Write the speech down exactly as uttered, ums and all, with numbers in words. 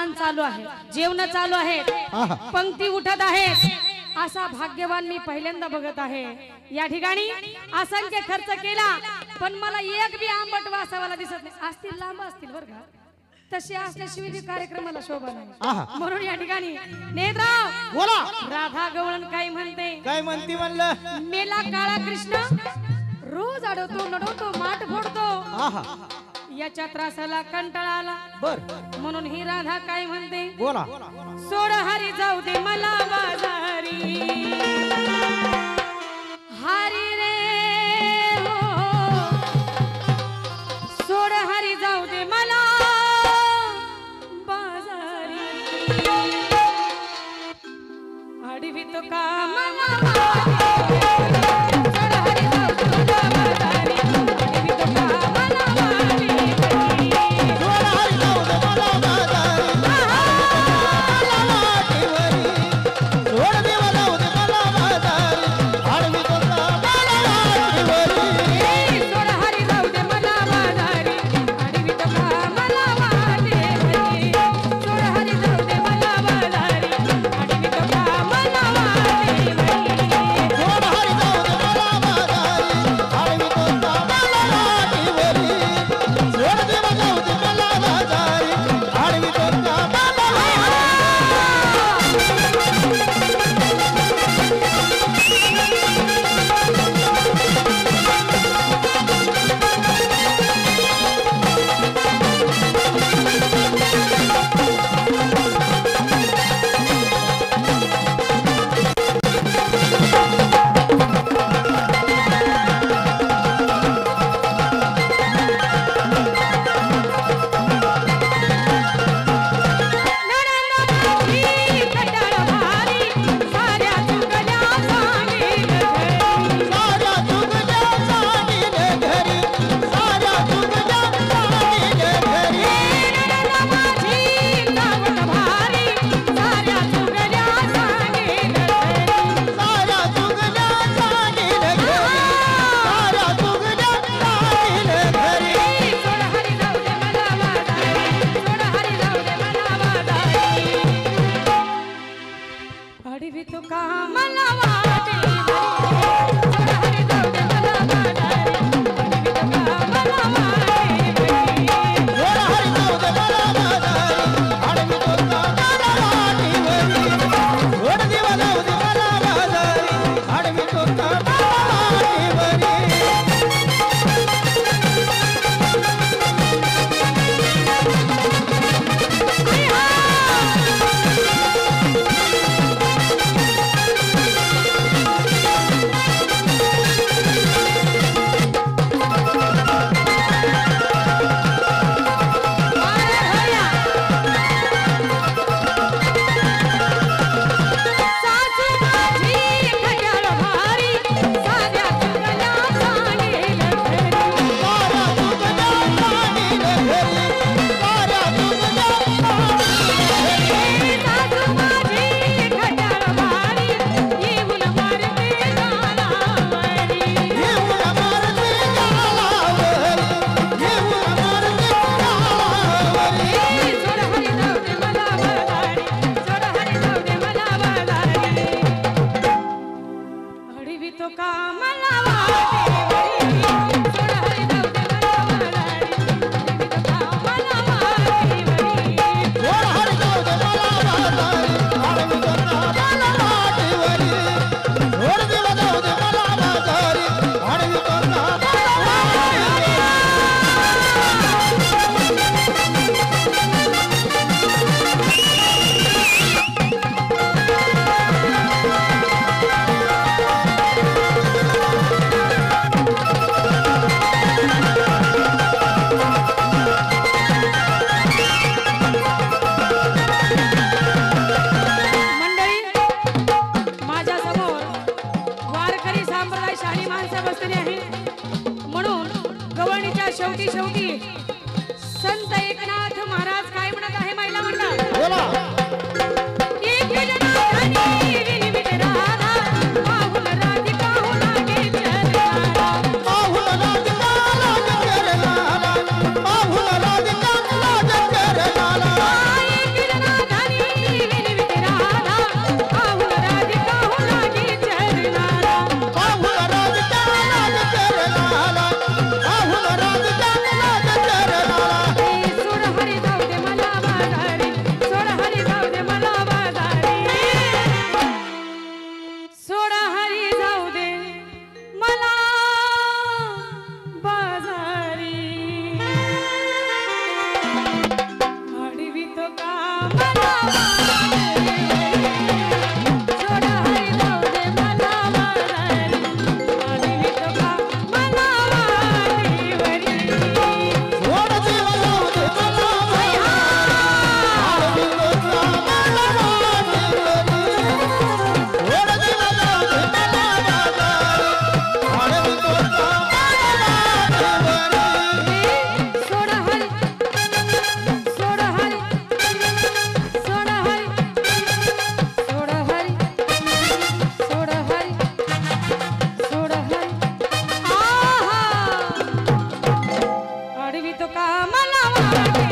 दान चालू आहे, जेवण चालू आहे, पंक्ती उठत आहेत, असा भाग्यवान मी पहिल्यांदा बघत आहे। या ठिकाणी असंख्य खर्च केला पण मला एक बी आंबट वासावाला दिसत नाही। असतील लांब असतील बरं का, तसे असल्याशिवाय कार्यक्रमाला शोभा नाही। म्हणून या ठिकाणी नेत्राव बोला, राधा गवळण काय म्हणते, काय म्हणती म्हणलं, मेला काळा कृष्ण रोज अडवतो नडवतो माठ फोडतो, याच्या त्रासाला कंटाळा आला। बर म्हणून ही राधा काय म्हणते, बोला, सोड हरी जाऊ दे मला बाजारी, हरी रे हो, सोड हरी जाऊ दे मला बाजारी, अडवी तो का मला सोड हरी जाऊ दे मला वावरी अडवितो का मला वाटेवरी सोड जीव जाऊ दे मला अडवितो का मला वाटेवरी सोड जीव जाऊ दे मला अडवितो का सोड हरी सोड हरी सोड हरी सोड हरी सोड हरी सोड हरी आहा अडवितो का मला वाटेवरी